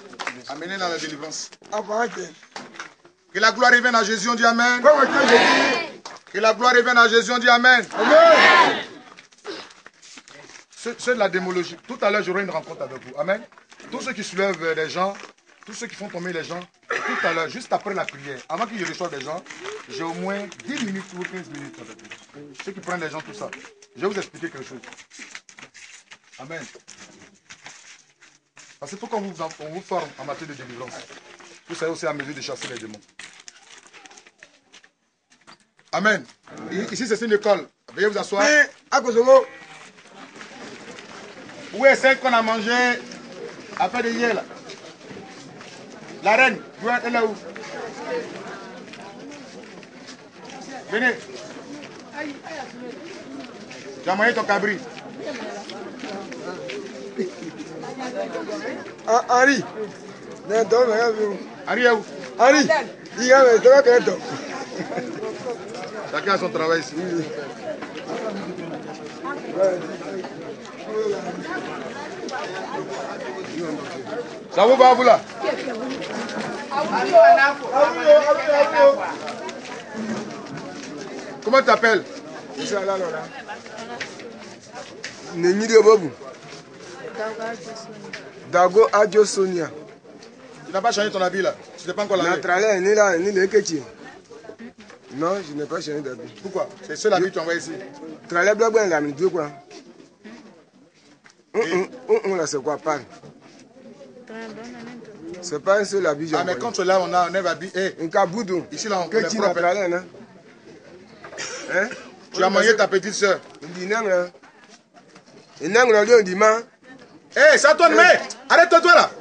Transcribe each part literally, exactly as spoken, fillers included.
Amenez dans la délivrance. Que la gloire revienne à Jésus, on dit Amen. Que la gloire revienne à Jésus, on dit Amen. Amen. C'est de la démologie. Tout à l'heure, j'aurai une rencontre avec vous. Amen. Tous ceux qui soulèvent les gens, tous ceux qui font tomber les gens, tout à l'heure, juste après la prière, avant que je reçoive des gens, j'ai au moins dix minutes ou quinze minutes avec vous. Ceux qui prennent les gens, tout ça. Je vais vous expliquer quelque chose. Amen. Parce qu'il faut qu'on vous, on vous forme en matière de délivrance. Vous savez aussi à mesure de chasser les démons. Amen. Et ici, c'est une école. Veuillez vous asseoir. Où est celle qu'on a mangé après de hier là? La reine, elle est là où? Venez. Tu as mangé ton cabri. Ah, Harry. Harry est où? Harry. Il y a un truc. Chacun a son travail ici. Ça vous va, vous là? Comment tu t'appelles? Dago Adjo Sonia. Tu n'as pas changé ton habit là? Tu n'es pas encore là? Non, je n'ai pas changé d'habit. Pourquoi? C'est le seul habit que tu envoies ici. Tralais blanc blanc, la minute quoi? On là c'est quoi parle? C'est pas un seul habit. Ah mais quand tu es là, on a un habit. Un caboudou. Ici là on que tu n'as pas là, hein? Tu as mangé ta petite soeur. Il dit non là. Il n'a pas dit dit man. Eh, ça tourne mais arrête-toi toi là.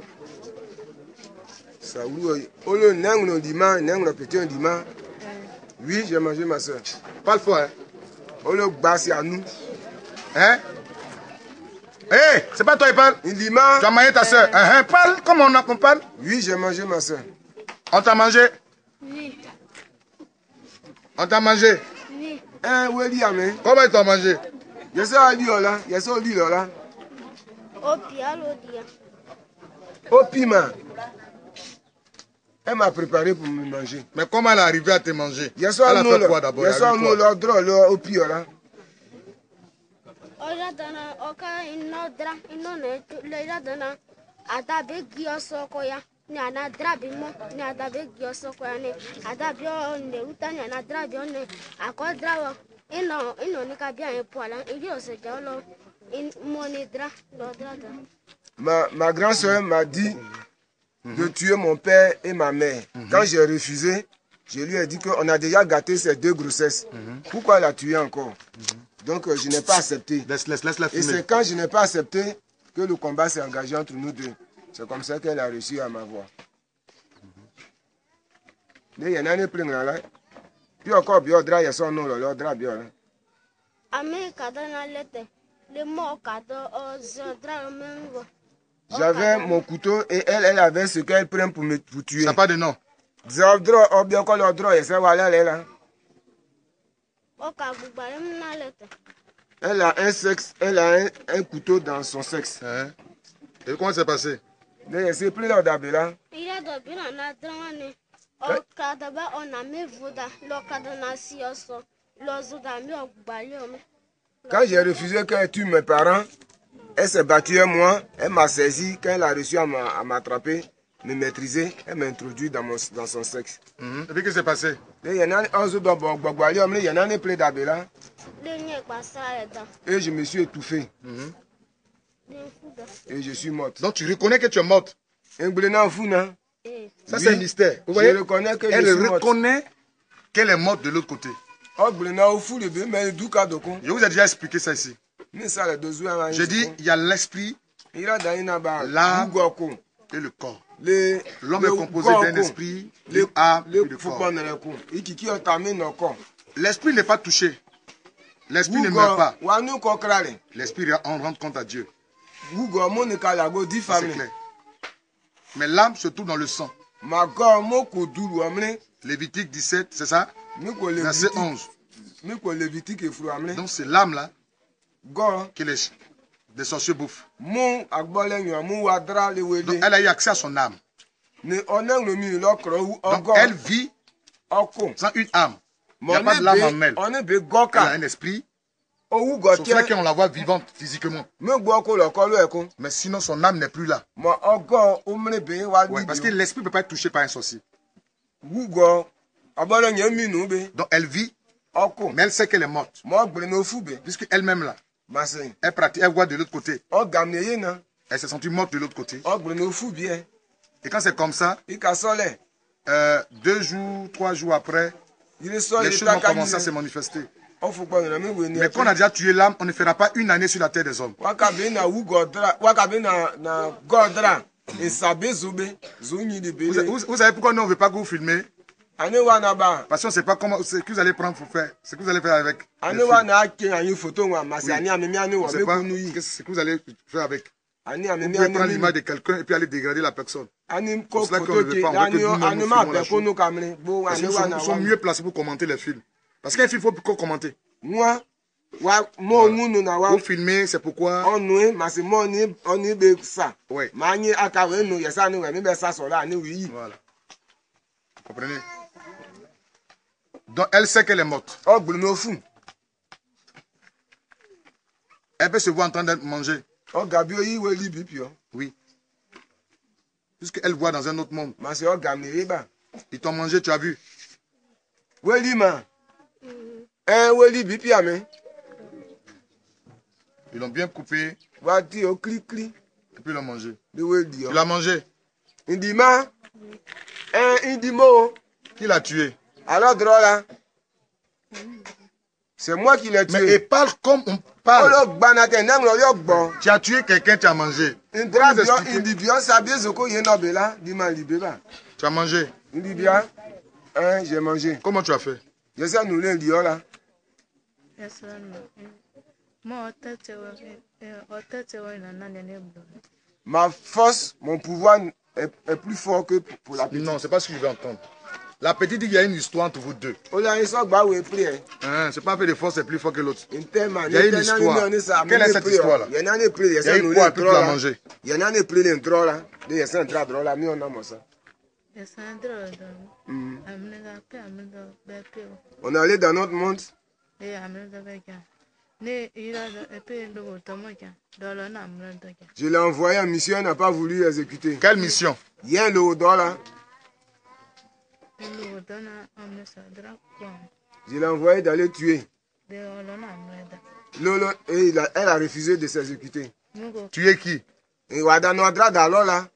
Ça oui, oh le n'ang dit man, n'ang le petit dit man. Oui, j'ai mangé ma soeur. Parle fort hein. Oh le bassi à nous. Hein? Eh, hey, c'est pas toi qui parle. Il dit man. Tu as mangé ta soeur. Hein, hein, parle comme on, on parle. Oui, j'ai mangé ma soeur. On t'a mangé? Oui. On t'a mangé? Oui. Hein, où est-il amé? Comment ils t'ont mangé? Je sais à dire là, je sais à dire là. Au pia l'odia. Au piment. Elle m'a préparé pour me manger. Mais comment elle est arrivée à te manger? Je sais à nous quoi d'abord? Je sais à nous là, droit là, au pire là. Oja dana oka ino dra ino ne leja dana adabe gio sokoya ni ana drabi mo ni adabe gio sokoya ni adabe o ne uta ni ana drabi o ne akodra ino ino ni ka bia en poala ibi o se ja lo in mo ni dra lo dra dra. Ma ma grande sœur m'a dit mm-hmm. de tuer mon père et ma mère. Mm-hmm. Quand j'ai refusé, je lui ai dit qu'on a déjà gâté ces deux grossesses. Mm-hmm. Pourquoi la tuer encore? Mm-hmm. Donc euh, je n'ai pas accepté. Laisse, laisse, laisse la et c'est quand je n'ai pas accepté que le combat s'est engagé entre nous deux. C'est comme ça qu'elle a réussi à m'avoir. Il y en a un plein là. Puis encore bien drap, il y a son nom là, drap bien là. J'avais mon couteau et elle, elle avait ce qu'elle prend pour me pour tuer. Ça n'a pas de nom. Elle a un sexe, elle a un, un couteau dans son sexe. Hein? Et comment c'est passé? C'est plus là d'Abela. Quand j'ai refusé qu'elle tue mes parents, elle s'est battue à moi, elle m'a saisi, quand elle a réussi à m'attraper, me maîtriser, elle m'a introduit dans, mon, dans son sexe. Mm-hmm. Et puis qu'est-ce qui s'est passé? Il y en a un autre il y en a un plein d'Abela. Et je me suis étouffé. Mm-hmm. Et je suis morte. Donc tu reconnais que tu es morte? Ça c'est un mystère. Vous voyez? Je reconnais que elle je suis reconnaît qu'elle est morte de l'autre côté. Je vous ai déjà expliqué ça ici. Je dis, il y a l'esprit, l'âme et le corps. L'homme est composé d'un esprit, d'une âme et de corps. L'esprit n'est pas touché. L'esprit ne meurt pas. L'esprit, on rend compte à Dieu. C'est clair. Mais l'âme se trouve dans le sang. Lévitique dix-sept, c'est ça? Verset onze. Donc c'est l'âme là qui est Des sorciers bouffent. Mon agbole nyo mon wadra le Donc wele. elle a eu accès à son âme. Ne oneng le mi lokro ou Donc encore. elle vit Oko. sans une âme. Il n'y a Mon pas de l'âme en elle. on est be Elle a goka. un esprit. Ou Sauf gotia. qu'on la voit vivante physiquement. Me gboko lo ko lo ekun. Mais sinon son âme n'est plus là. Mo ogo umre be wa Ouais, parce que l'esprit ne peut pas être touché par un sorcier. Wugo. Abole nyo mi nu be. Donc elle vit, Oko. mais elle sait qu'elle est morte. Mo gbre no fu be. Puisqu'elle-même là, Masin. elle pratique, elle voit de l'autre côté. O gamneye na. Elle s'est sentie morte de l'autre côté. O gbre no fu bien. Et quand c'est comme ça, Ika sole. euh, deux jours, trois jours après, Il so les il choses vont ta commencer à se kanyi. manifester. O fu gbo na me we ni. Mais quand on a déjà tué l'âme, on ne fera pas une année sur la terre des hommes. Wakabe na wugo dra. Wakabe na na godra. Et sabe zube. Zunyi de Vous, bele. vous- vous savez pourquoi nous on ne veut pas que vous filmez? Ane wa na ba. Parce qu'on ne sait pas comment, ce que vous allez prendre pour faire, ce que vous allez faire avec. les Ane films. wa na ake anyi photo wa masi Oui. ani amemi ane On wa ne sait me pas kunu yi. ce que vous allez faire avec. Ani Vous amemi pouvez prendre ane l'image mi. de quelqu'un et puis aller dégrader la personne. Ani ko C'est cela qu'on photo ne veut ke pas, on veut que ani nous-mêmes ane nous ma filmons la be chose. kunu kamre. Bo Parce ane qu'ils wa sont, na sont wa. mieux placés pour commenter les films. Parce qu'un film, il faut qu'on commenter. Moi wa mo ngunu na wa. Pour filmer, c'est pourquoi. Onu masi mo ni oni be sa. Ouais, Ma anyi aka we nu yesa ni we mi be sa so la ani wi yi. voilà. Vous comprenez? Donc elle sait qu'elle est morte. O gbre no fu. Elle peut se voir en train de manger. O gabi oyi we li bi pio. Oui. Puisqu'elle voit dans un autre monde. Masi o gamne ba. Ils t'ont mangé, tu as vu. We li ma. Eh we li bi pia me. Ils l'ont bien coupé Wa ti o kli kli. et puis ils l'ont mangé. De we di o. Tu l'as mangé. Indima. Eh indimo. Qui l'a tué? Alors drôle là. C'est moi qui l'ai Mais tué. elle parle comme on Oh parle. lo gbanate nang lo yo gbon. Tu as tué quelqu'un, tu as mangé. Indra Comment bio expliquer? indi bio sabie zoko ye no be là, di ma libe ba. Tu as mangé. Indi bia. Hein, j'ai mangé. Comment tu as fait? Je sais nous le dio là. Yes, I know. More thirty or thirty or in another neighborhood. Ma force, mon pouvoir est, est plus fort que pour pour la petite. Non, c'est pas ce que je veux entendre. La petite dit qu'il y a une histoire entre vous deux. O la iso gba we pri. Hein, c'est pas un peu de force, c'est plus fort que l'autre. Interman. Il y a une histoire. Quelle est cette histoire-là? Il y en a des pri. Il y a eu quoi, puis tu l'as mangé? Il y en a des pri les drôle là. De yesa entra drôle là, mi on a mo ça. Yes, I know. I'm not a pay, I'm not a pay. On est allé dans notre monde. Yeah, I'm not a pay. Ne, il a a pay de Tomoka. Dollar, I'm not a pay. Je l'ai envoyé en mission, il n'a pas voulu exécuter. Quelle mission? Il y a le haut là. In the Donna, I'm not a drug one. Je l'ai envoyé d'aller tuer. They all on I'm Lolo, et il a, elle a refusé de s'exécuter. not. Tu es qui? Et Wada Nodra d'alors là,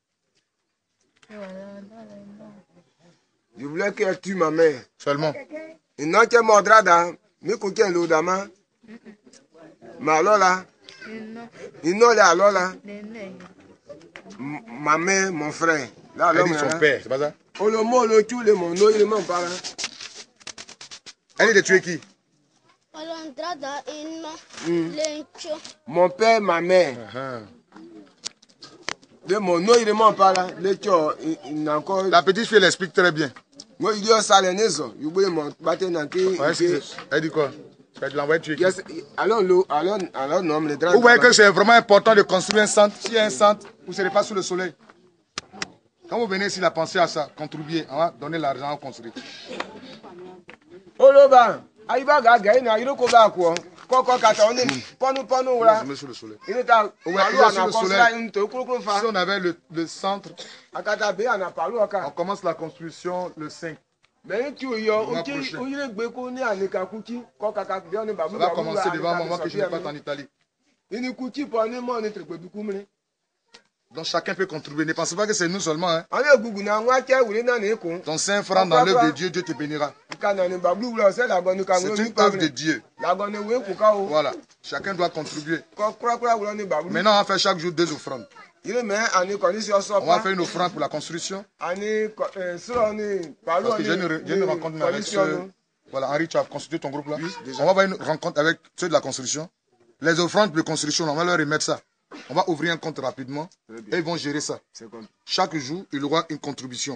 je voulais qu'elle tue ma mère. Seulement. Et non qu'elle mordra dans mes coquins l'eau d'ama. Mais alors là, il n'a là alors là, m- ma mère, mon frère. Là, Elle alors, dit son là. père, c'est pas ça? Oh le mot, le tout, le mot, non, il m'en parle. Elle dit de tuer qui? Olondrada ino lencho. Mon père, ma mère. Uh-huh. De mon nom, il m'en parle. Le tcho, il il n'a encore. La petite fille, elle explique très bien. Moi, il y a ça, les nez. Il voulait m'en battre dans le Ouais, c'est- elle dit quoi? Tu vas l'envoyer tuer qui? Yes, alors, le, alors, alors, non, les draps. Vous voyez que c'est vraiment important de construire un centre. S'il y a un centre, vous ne serez pas sous le soleil. Quand vous venez ici, la pensée à ça, contribuer, on va donner l'argent à construire. Oh, le bas. Aïba, gaga, il n'a eu qu'au bas, quoi. Coco, kata, on est. Ponu, ponu, Vous là. mettez sous le soleil. Il est à. Ouais, Parlou, il est on sur a le construit soleil. une te coulou, coulou, fa. Si on avait le, le centre, Akata, bé, on a parlé, on ok. commence la construction le cinq. Mais tu yo, Le mois ok, prochain. où il est béco, né, à Nekakuti, quand kaka, bien, on est babou. Ça va commencer devant moi, moi que je n'ai pas en Italie. Il est couti pour un aimant, on est très peu du coup, mais. Donc chacun peut contribuer. Ne pensez pas que c'est nous seulement. Hein. On est gougou, n'a pas qu'à ou les nanes, con. Ton cinq francs dans l'œuvre de Dieu, Dieu te bénira. Quand on est babou, là, c'est la bonne C'est une œuvre de Dieu. La bonne, oui, pour kao. Voilà. Chacun doit contribuer. Quoi, quoi, quoi, on est babou. Maintenant, on va faire chaque jour deux offrandes. Il est mais en est condition On va faire une offrande pour la construction. On est sur on est par Parce que j'ai une, j'ai une rencontre avec ceux. Voilà, Henri, tu as constitué ton groupe là. Oui, déjà. On va avoir une rencontre avec ceux de la construction. Les offrandes de construction, on va leur remettre ça. On va ouvrir un compte rapidement et ils vont gérer ça. C'est comme Chaque jour, il y aura une contribution.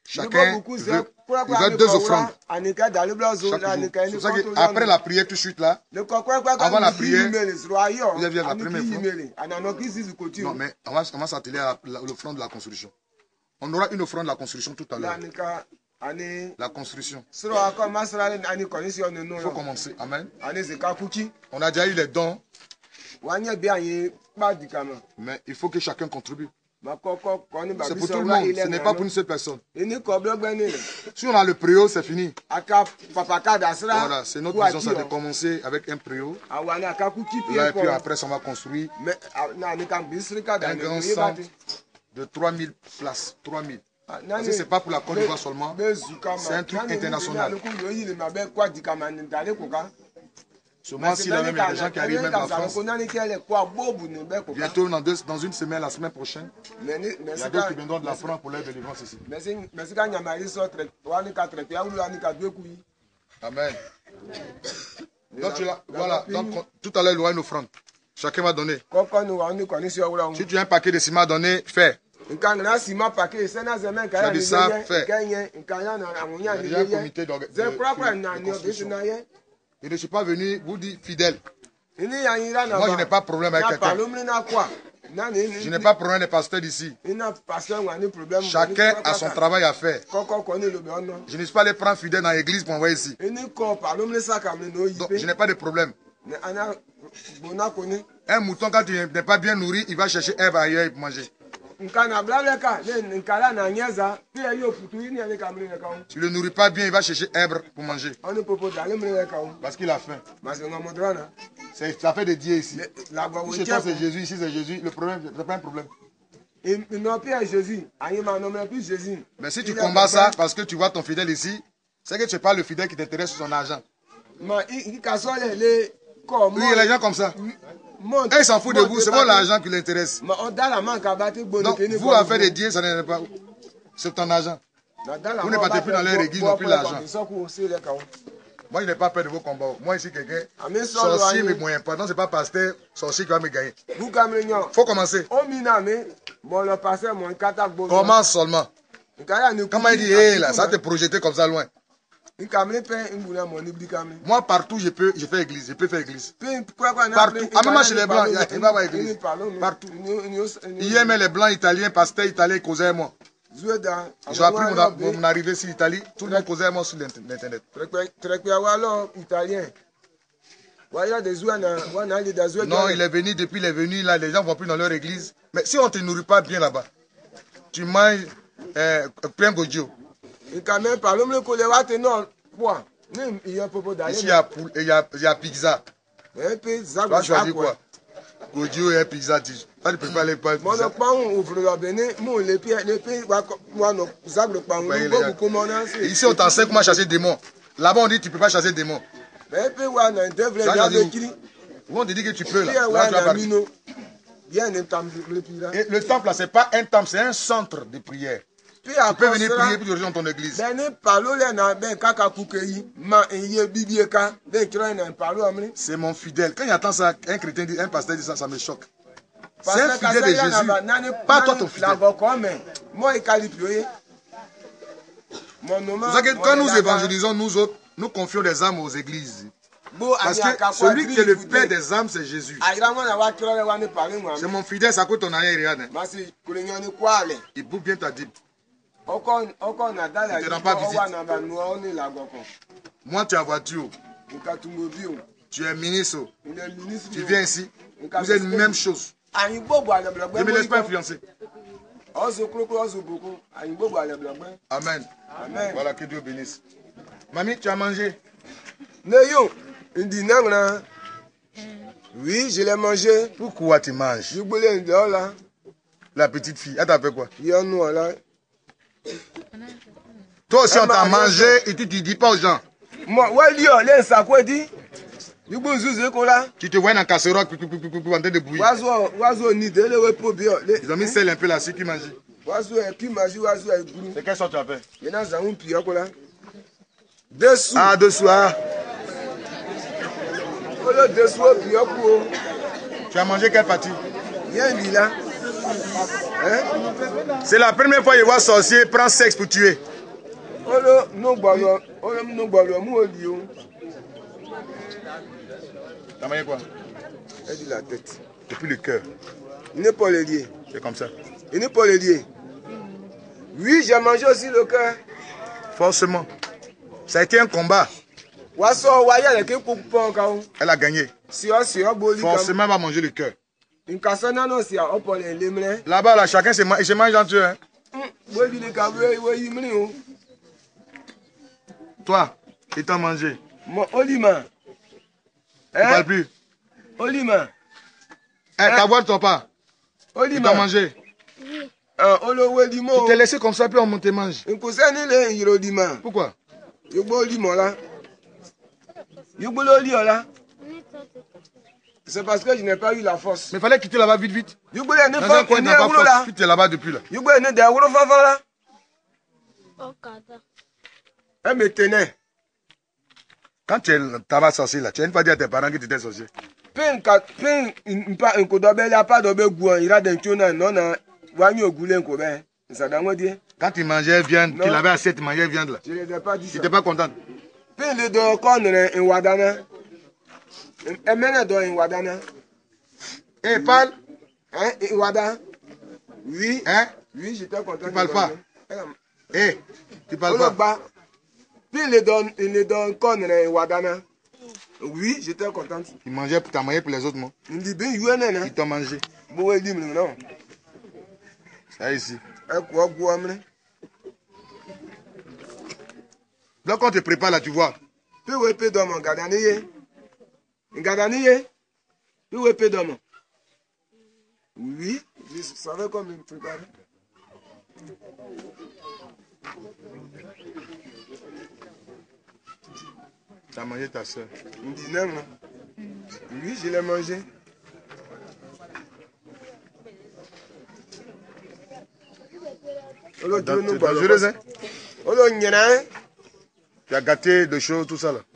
Chacun veut, il veut deux offrandes. Chaque- C'est pour ça qu'après la prière, tout de suite là, avant la prière, vous avez la première fois. Non, mais on va, on va s'atteler à la- l'offrande de la construction. On aura une offrande de la construction tout à l'heure. La construction. Il faut commencer. Amen. On a déjà eu les dons, mais il faut que chacun contribue. C'est pour tout le monde, ce n'est pas pour une seule personne. Si on a le préau, c'est fini. Voilà, c'est notre vision, ça de commencer avec un préau. Là, et puis après, on va construire un grand centre de trois mille places. trois mille. Parce que ce n'est pas pour la Côte d'Ivoire seulement, c'est un truc international. Ce mois-ci, là même, il y a des gens qui arrivent même en France. Bientôt, dans, deux, dans une semaine, la semaine prochaine, il y a d'autres qui viendront de la France pour leur délivrance ici. Amen. Donc, tu l'as- voilà. Donc, tout à l'heure, il y aura une offrande. Chacun va donner. Si tu as un paquet de ciment à donner, fais. Tu as dit ça, fais. Il y a déjà un comité de, de, de construction. Je ne suis pas venu vous dire fidèle. Moi, je n'ai pas de problème avec quelqu'un. Je n'ai pas de problème des pasteurs d'ici. Chacun a son travail à faire. Je ne suis pas allé prendre fidèle dans l'église pour envoyer ici. Donc, je n'ai pas de problème. Un mouton, quand il n'est pas bien nourri, il va chercher herbe ailleurs pour manger. Tu ne le nourris pas bien, il va chercher herbe pour manger. Parce qu'il a faim. Ça fait des dieux ici. Si chez toi c'est Jésus, ici c'est Jésus, le problème, ce n'est pas un problème. Mais si tu combats ça parce que tu vois ton fidèle ici, c'est que tu n'es pas le fidèle qui t'intéresse sur son argent. Oui, il y a les gens comme ça. Et il s'en fout de vous, c'est pas l'argent qui l'intéresse. Donc, vous, à faire des dieux, ça n'est pas. C'est ton argent. Vous ne partez plus dans leur église, non plus l'argent. Moi, je n'ai pas peur de vos combats. Moi, ici, quelqu'un, sorcier ne me moyen pas. Non, ce n'est pas pasteur, sorcier qui va me gagner. Il faut commencer. Commence seulement. Comment il dit, hé, là, ça te projeté comme ça loin. Moi, partout, je peux, je fais église. Je peux faire église. Partout. Ah, même chez les Blancs, il va y avoir église. Partout. Hier, même les Blancs italiens, pasteurs italiens, causaient moi. J'ai appris mon, mon arrivée sur l'Italie. Tout le monde causait moi sur l'Internet. Non, il est venu, depuis il est venu, là, les gens ne vont plus dans leur église. Mais si on ne te nourrit pas bien là-bas, tu manges euh, plein godio. Ici, il y a, il y a, il y a pizza. Tu vas choisir quoi? Godio et pizza. Tu ne peux pas aller pas pizza. Ici, on t'enseigne comment chasser des démons. Là-bas, on dit que tu ne peux pas chasser des démons. Où on te dit que tu peux là. Là, tu vas partir. Et le temple, ce n'est pas un temple, c'est un centre de prière. Tu peux venir prier puis tu rejoins ton église. C'est mon fidèle. Quand il entend ça, un chrétien dit, un pasteur dit ça, ça me choque. C'est un fidèle de Jésus. Pas toi ton fidèle. C'est ça que quand nous évangélisons, nous autres, nous confions des âmes aux églises. Parce que celui qui est le père des âmes, c'est Jésus. C'est mon fidèle, ça coûte ton arrière. Il bouffe bien ta dîme. Il ne te rend pas visite. Moi, tu as voiture. Tu es ministre. Tu viens ici. Vous êtes la même chose. Je ne me laisse pas influencer. Amen. Amen. Voilà, que Dieu bénisse. Mamie, tu as mangé? Oui, je l'ai mangé. Pourquoi tu manges? La petite fille, elle t'a fait quoi? Toi aussi, on t'a mangé et tu ne dis pas aux gens. Tu te vois dans la casserole en train de bouillir. Ils ont mis sel un peu là, c'est qui mange. C'est quelle sorte tu as fait? Dessous. Ah, dessous. Ah. Tu as mangé quelle partie? Hein? C'est la première fois que je vois sorcier prendre sexe pour tuer. Olo no balo, olo no balo mu olio. T'as mangé quoi? Elle dit la tête. Depuis le cœur. Il n'est pas le lié. C'est comme ça. Il n'est pas le lié. Oui, j'ai mangé aussi le cœur. Forcément. Ça a été un combat. Elle a gagné. Forcément, elle va manger le cœur. Là-bas, là, chacun se mange, se mange entre eux. Hein. Toi, ils t'ont mangé. Olima. Tu ne parles plus. Olima. Eh, ta voix ne sort pas. Ils t'ont mangé. Tu t'es laissé comme ça, puis on te mange. Pourquoi? C'est parce que je n'ai pas eu la force. Mais il fallait quitter là-bas vite, vite. Dans un coin, tu n'as pas force. Puis tu es là-bas depuis là. Elle me tenait. Quand tu es là sorcier là, tu n'as pas dit à tes parents que tu étais sorcier. Quand tu mangeais viande, tu l'avais assez, tu mangeais viande là. Je n'étais pas dit ça. Tu n'étais pas contente. Eh, parle. Hein, Iwada? Oui. Hein? Oui, j'étais content. Tu parles pas. Eh, tu parles pas. Puis il donne, il donne con Iwadana. Oui, j'étais contente. Tu mangeais pour, t'as mangé pour les autres, moi. Il dit bien, il Ils t'ont mangé. Bon, il dit non. Ça ici. Donc quand on te prépare là, tu vois. Puis où est le d'homme? Gadaniye. Gadaniye. Puis où est le d'homme? Oui, je savais comment me préparer. Tu as mangé ta soeur. Il dit non, non. Oui, je l'ai mangé. C'est dangereux, hein? Tu as gâté des choses, tout ça là.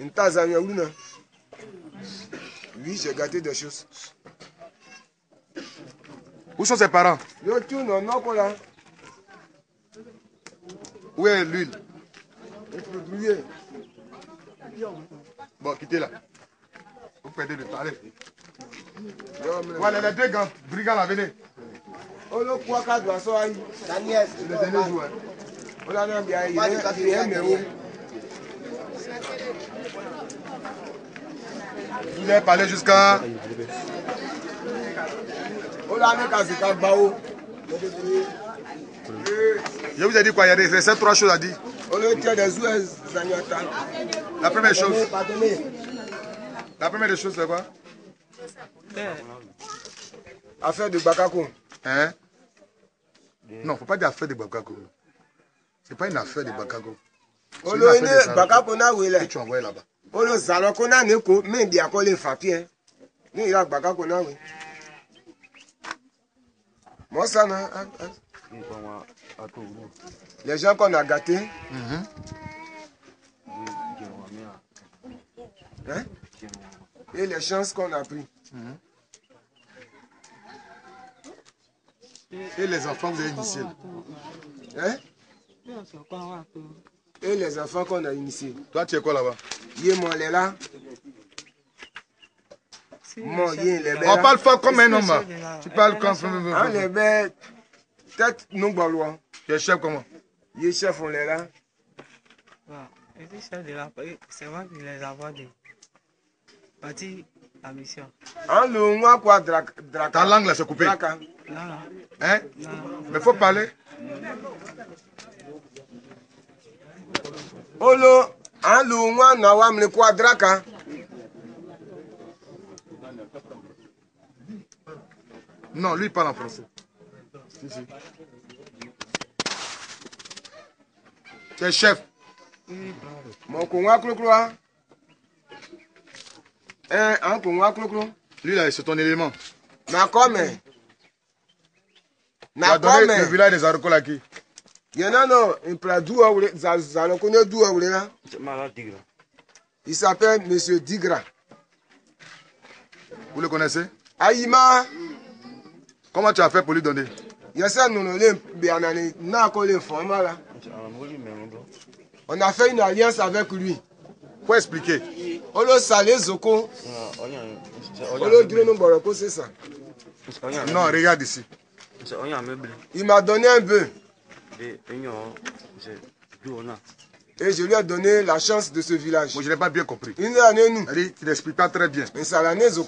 Oui, j'ai gâté des choses. Où sont ses parents? Où est l'huile? Bon, quittez là. Vous perdez le temps. Allez. Voilà, les deux gants, brigands là, venez. C'est le dernier jour. Vous avez parlé jusqu'à... Je vous ai dit quoi? Il y a des ces trois choses à dire. La première chose. La première des choses, c'est quoi? Affaire de Bakako. Hein? Non, il ne faut pas dire affaire de Bakako. Ce n'est pas une affaire de Bakako. C'est une affaire de Bakako que tu envoies là-bas. Olo zaloko na neko me bi akole fapie ni ira Bakako na we moi ça na les gens qu'on a gâtés mm-hmm. Hein? Et les chances qu'on a pris mm-hmm. Et les enfants que vous avez initiés hein? Et les enfants qu'on a initiés. Toi tu es quoi là-bas? Là. On parle fort comme un homme. Tu parles comme un les bêtes. Tête non balois. Tu es chef comment? Il est chef, on est là. C'est moi qui les envoie des parties à mission. En le mois quoi, ta langue là c'est coupé. Non. Hein? Mais il faut parler. Olo, en le mois na wa me quoi draka. Non, lui il parle en français. Si, si. Tu es chef. Mon conwa cloclo. Hein, un conwa cloclo. Lui là, c'est ton élément. Na comme. Na comme. Le village des Aroko là qui? Il y en a non, un plat d'où on connaît d'où on est là. Il s'appelle Monsieur Digra. Vous le connaissez? Aïma. Comment tu as fait pour lui donner? Il y a ça, nous, nous, nous, nous, nous, nous, On a fait une alliance avec lui. Faut expliquer. Olo salé zoko. Olo drone boroko, c'est ça. Non, regarde ici. Il m'a donné un bœuf. Et je lui ai donné la chance de ce village. Moi, je n'ai pas bien compris. Une année, nous. Tu n'expliques pas très bien. Mais ça l'année,